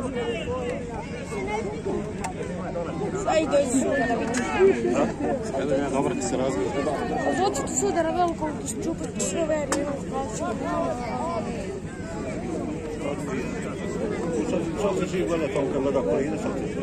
Aj, dođi sudara, vidite. Medonja, dobro ti se razvija. Dođi tu sudara, veliko čupati sve veri. Što se živi gleda tamo kad gleda Korida, što se živi?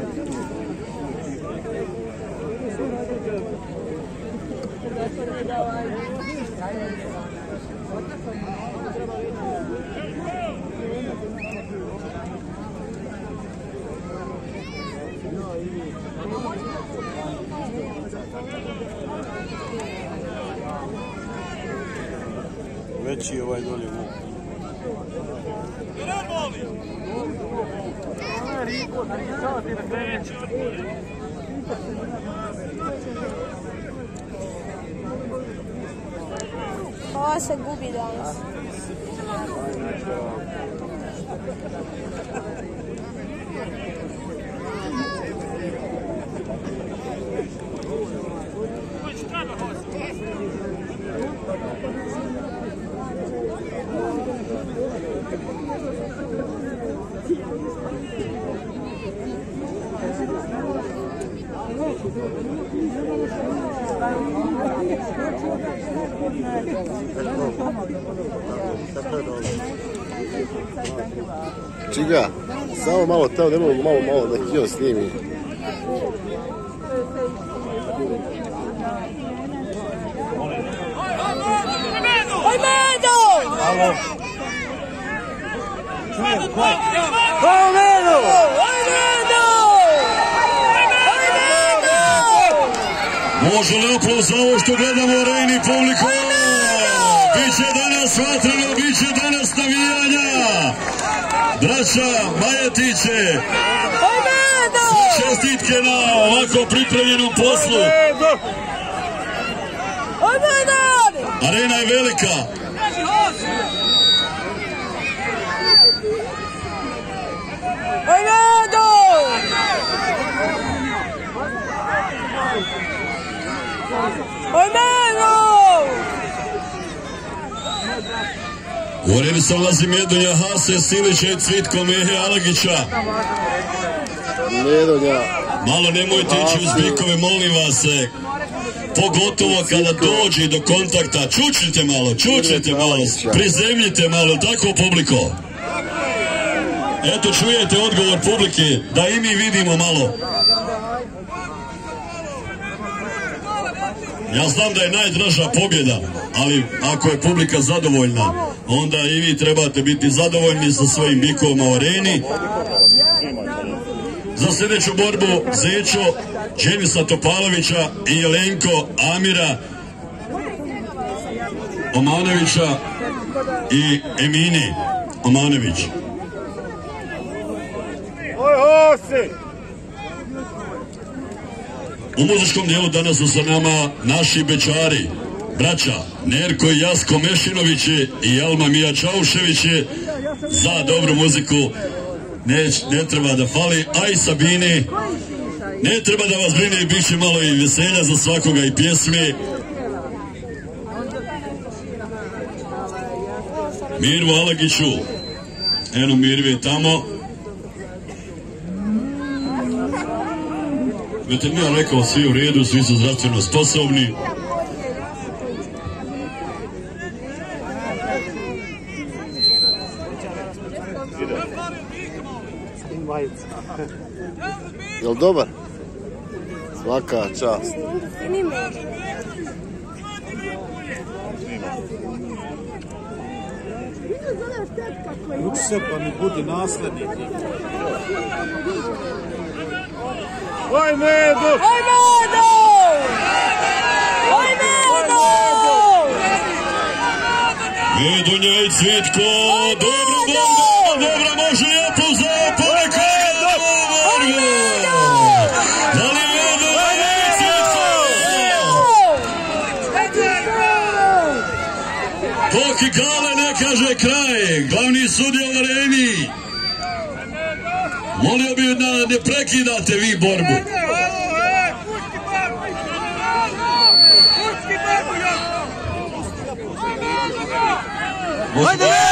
Veći ovaj dolje vuk. Ova se gubi danas. Čiga, samo malo teo, da imamo malo da kio snimi. Oj, Medo! Alo! Oj, Medo! Oj, Medo! Oj, Medo! Može li aplauz za ovo što gledamo u areni, publiko? Biće danas vatreno, biće danas navijanja. Braća Majetiće, čestitke na ovako pripremljenom poslu. Arena je velika. U areni se nalazi Medonja, Hase, Silića i Cvitko, Alagića. Medonja. Malo nemojte ići uz bikove, molim vas. Pogotovo kada dođe do kontakta. Čučnite malo, prizemljite malo, tako publiko. Eto, čujete odgovor publike, da i mi vidimo malo. Ja znam da je najdraža pobjeda, ali ako je publika zadovoljna, onda i vi trebate biti zadovoljni sa svojim bikovima u areni. Za sljedeću borbu Zečo, Dženisa Topalovića i Jelenko Amira Omanovića i Emini Omanović. U muzičkom dijelu danas su sa nama naši bečari, braća Nerko i Jasko Mešinovići i Alma Mija Čauševići. Za dobru muziku ne treba da fali, a i Sabini ne treba da vas brine, bit će malo i veselja za svakoga i pjesmi. Mirvu Alagiću, eno Mirvi je tamo. Veterinar rekao svi u redu, svi su zdravstveno sposobni. Jel dobar? Svaka čast. Uči se pa mi budi naslednik. Oj, Medo! Oj, Medo! Oj, Medo! Medonja i Cvitko, dobro borba, dobro, može i aplauz za publiku. Da li Medonja i Cvitko? Poki kale ne kaže kraj, glavni sudija u areni. Molio bih da ne prekidate vi borbu. Ajde!